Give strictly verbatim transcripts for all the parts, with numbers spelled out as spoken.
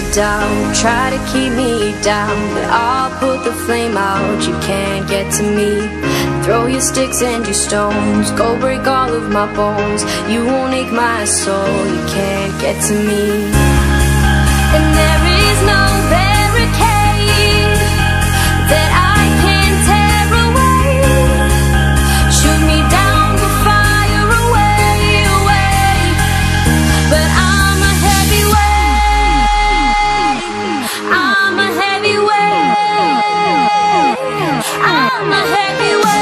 down, try to keep me down, but I'll put the flame out. You can't get to me. Throw your sticks and your stones, go break all of my bones. You won't ache my soul, you can't get to me. And there is no barricade that I can tear away. Shoot me down, but fire away, away. But I'm a heavyweight, I'm a heavyweight, I'm a heavyweight.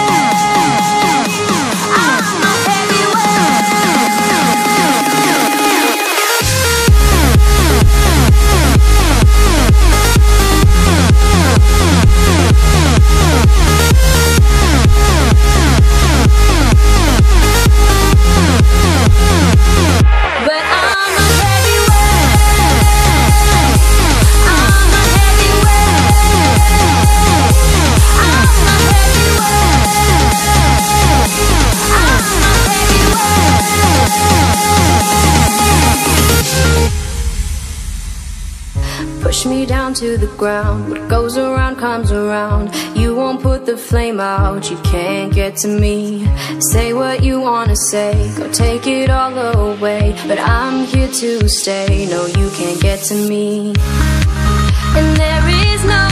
Push me down to the ground, what goes around comes around. You won't put the flame out, you can't get to me. Say what you wanna say, go take it all away, but I'm here to stay, no you can't get to me. And there is no